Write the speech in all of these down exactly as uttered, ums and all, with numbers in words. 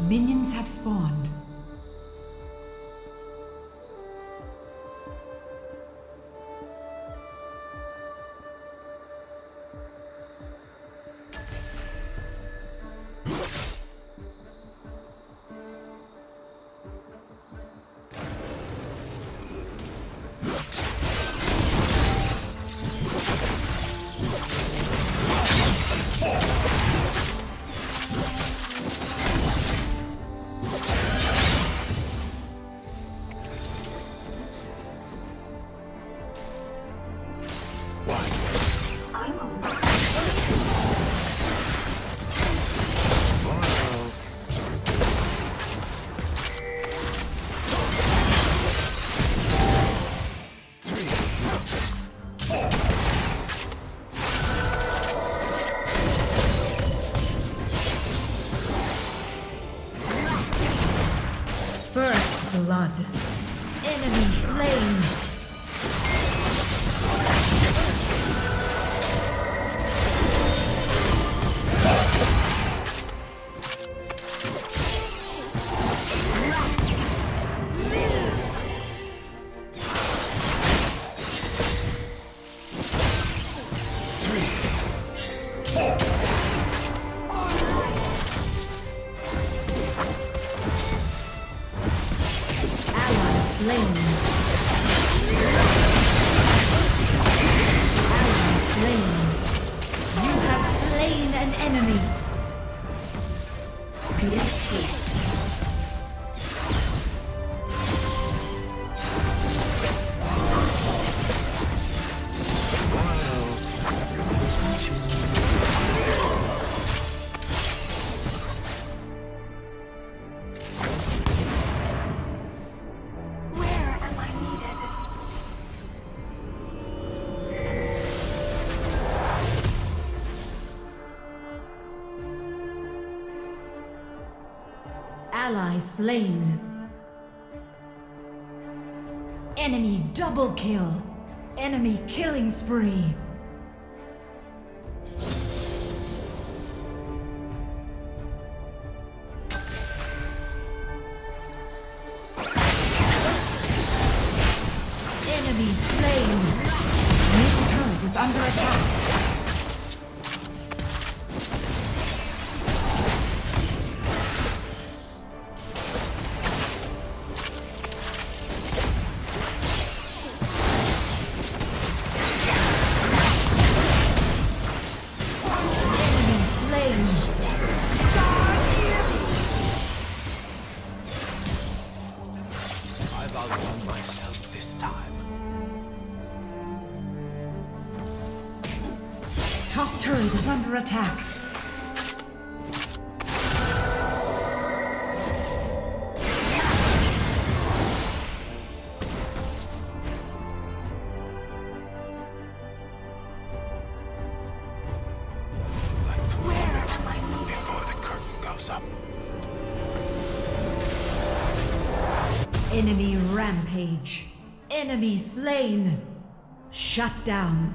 Minions have spawned. Blood. Enemy slain. Ally slain. Enemy double kill. Enemy killing spree. Enemy slain. Middle turret is under attack. Top turret is under attack. Before the curtain goes up. Enemy rampage. Enemy slain. Shut down.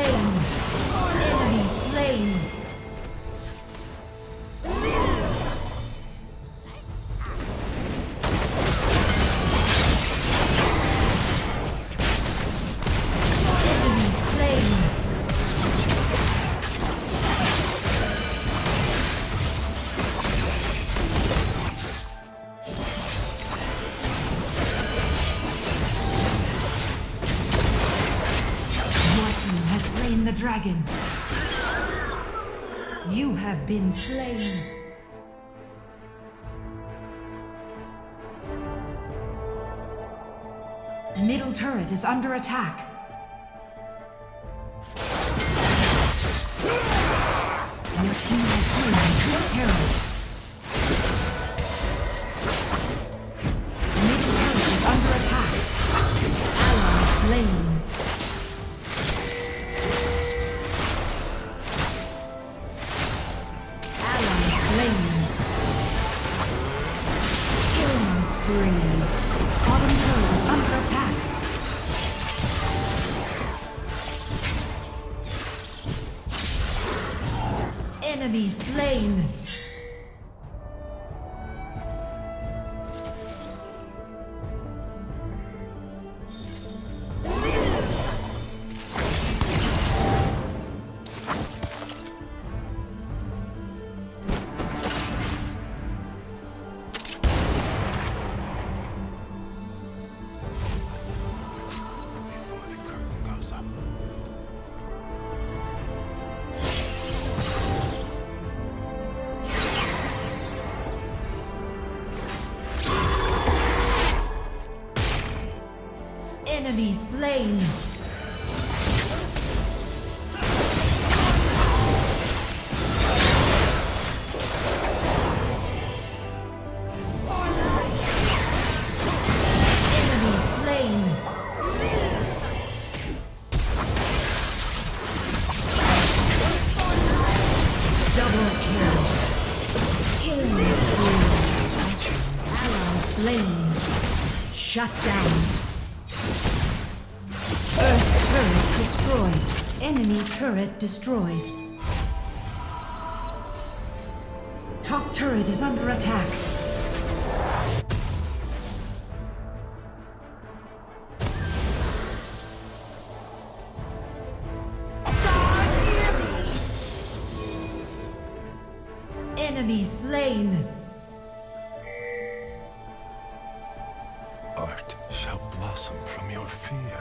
slain. Enemy slain. The dragon. You have been slain. Middle turret is under attack. Your team has slain the terror. Middle turret is under attack. Ally slain. Enemy slain. Enemy slain. Enemy slain. Double kill. Killing spree. Ally slain. Shut down. Earth turret destroyed. Enemy turret destroyed. Top turret is under attack. Enemy slain. Art shall blossom from your fear.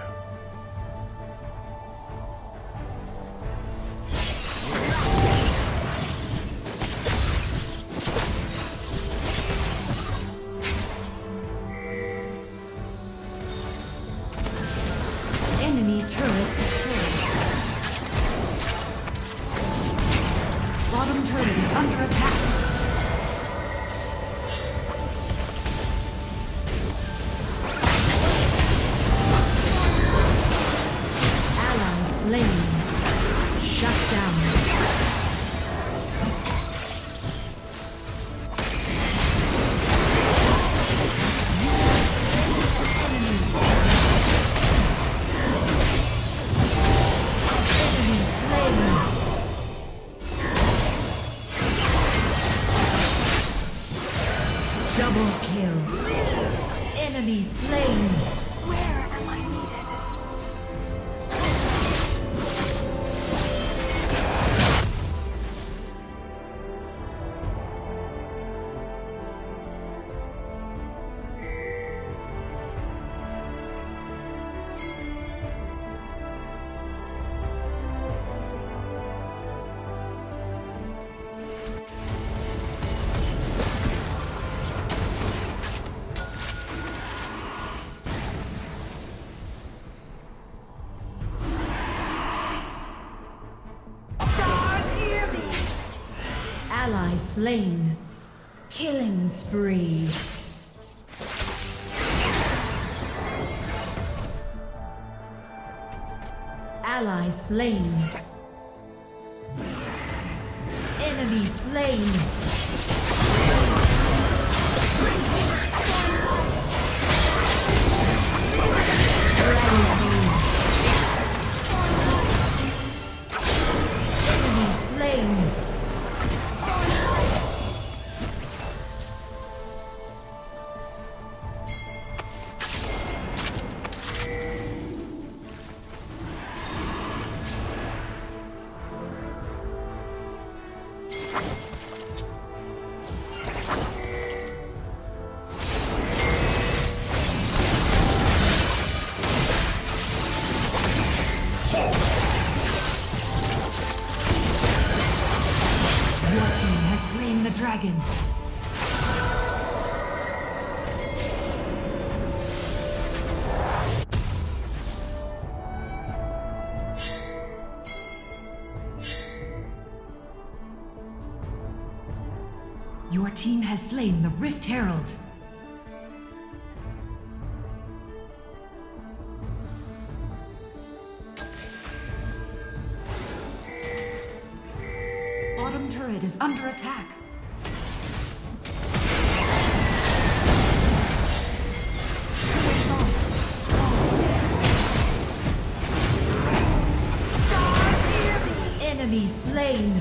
Enemy turret destroyed. Bottom turret is under attack. Ally slain. Shut down. Double kill. Enemy slain. Where am I needed? Ally slain. Killing spree. Ally slain. Enemy slain. Dragon. Your team has slain the Rift Herald. Bottom turret is under attack. Enemy slain.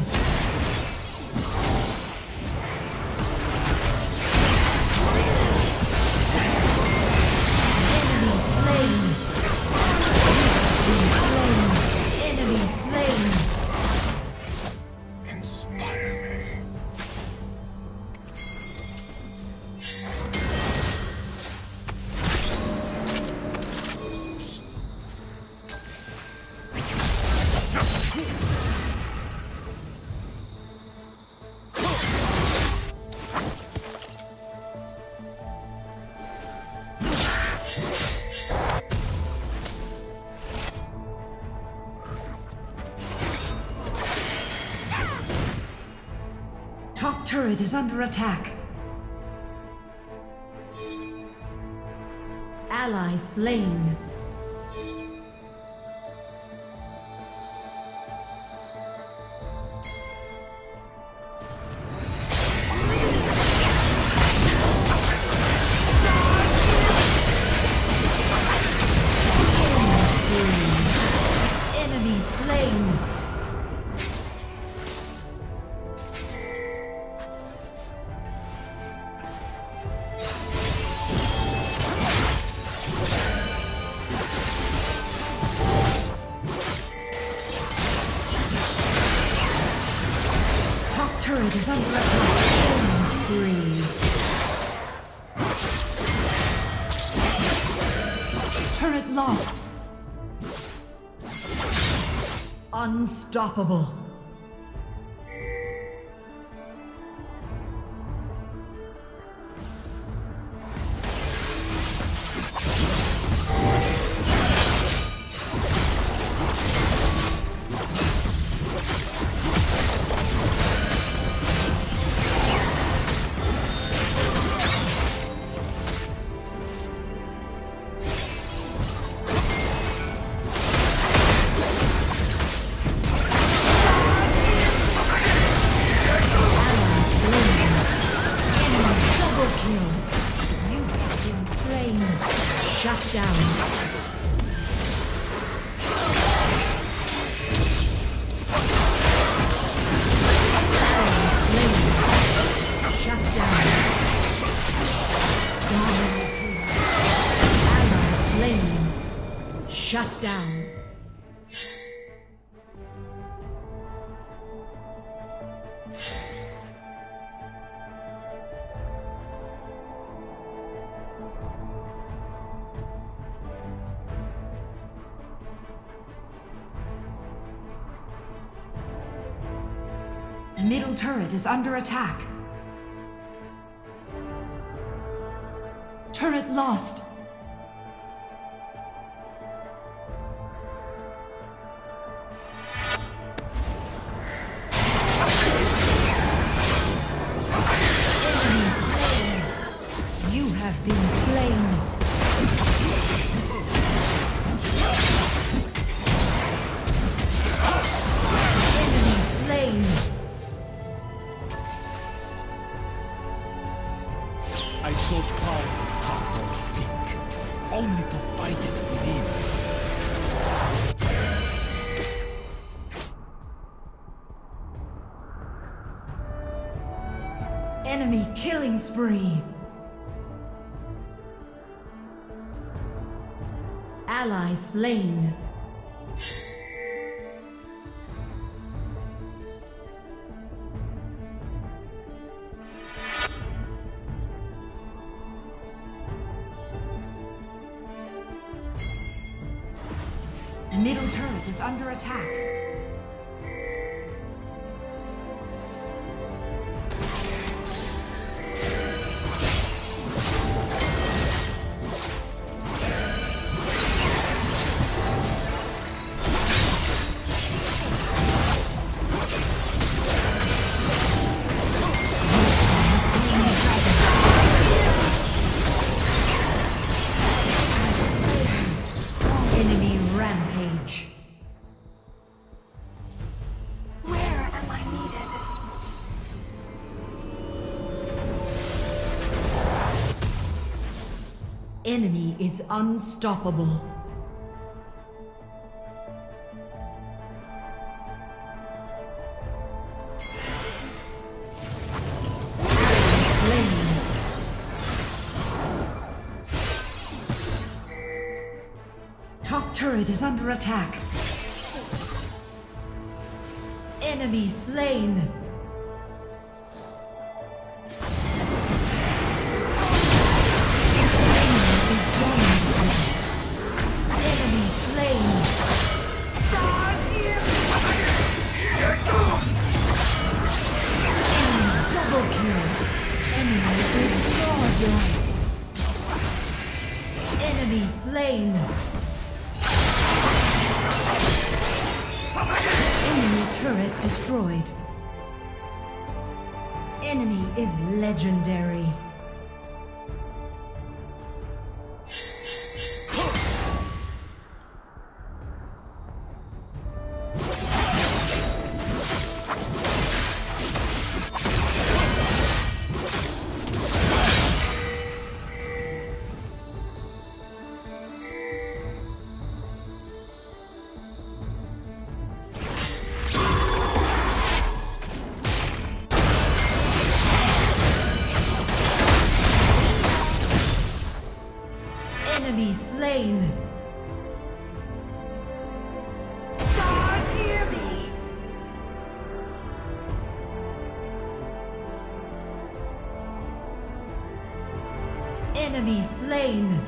Enemy slain. Enemy slain. Inspire me. Top turret is under attack. Ally slain. Enemy slain. Turret is under attack. Spree. Turret lost. Unstoppable. Shut down. Shut down. Ally slain. Shut down. Middle turret is under attack. Turret lost. Enemy slain. You have been slain. I sought power at Targon's peak, only to fight it within. Enemy killing spree. Ally slain. middle turret is under attack. Enemy is unstoppable. Top turret is under attack. Enemy slain. Enemy slain. Enemy turret destroyed. Enemy is legendary. Enemy slain. Stars hear me. Enemy slain.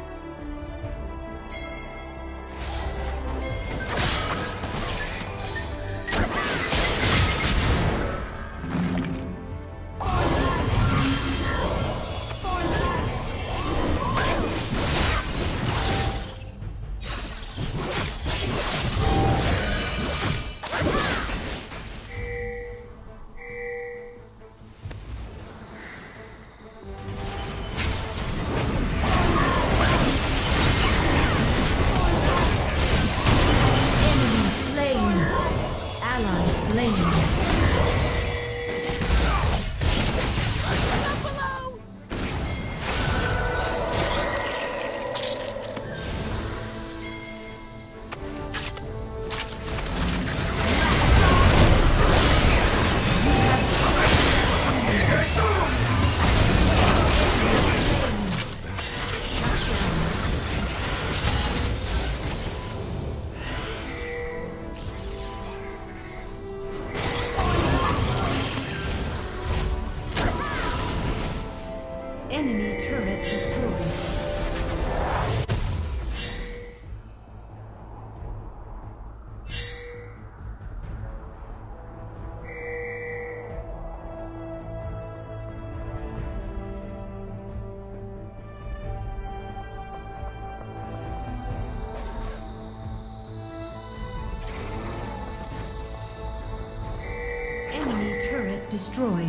Enemy turret destroyed. Enemy turret destroyed.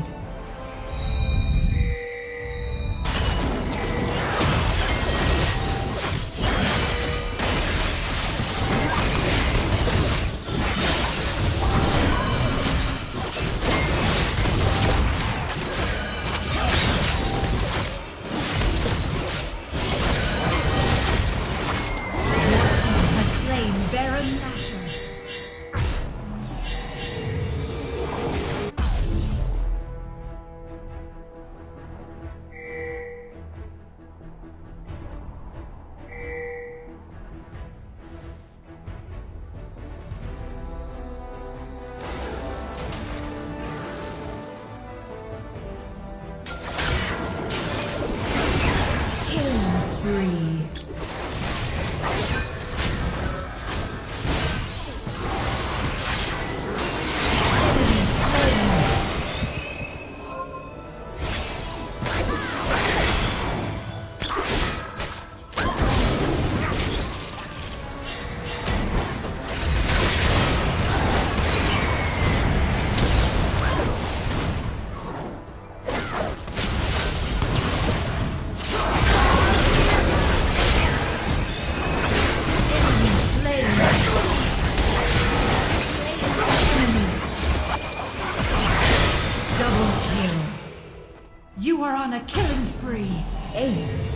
on a killing spree. Ace.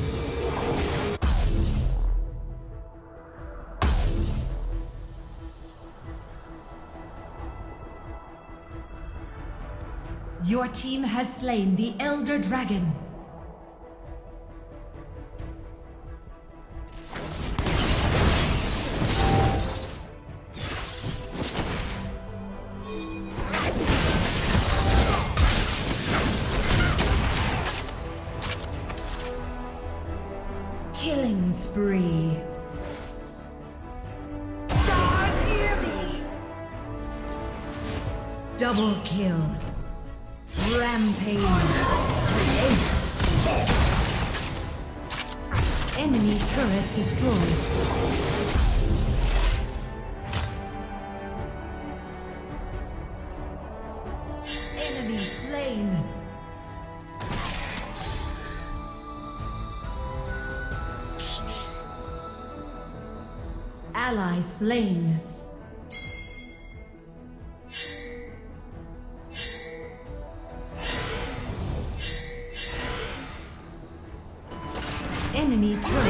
Your team has slain the Elder Dragon. Killing spree. Stars hear me. Double kill. Rampage. Ace. Enemy turret destroyed. Enemy slain. Ally slain. Enemy turret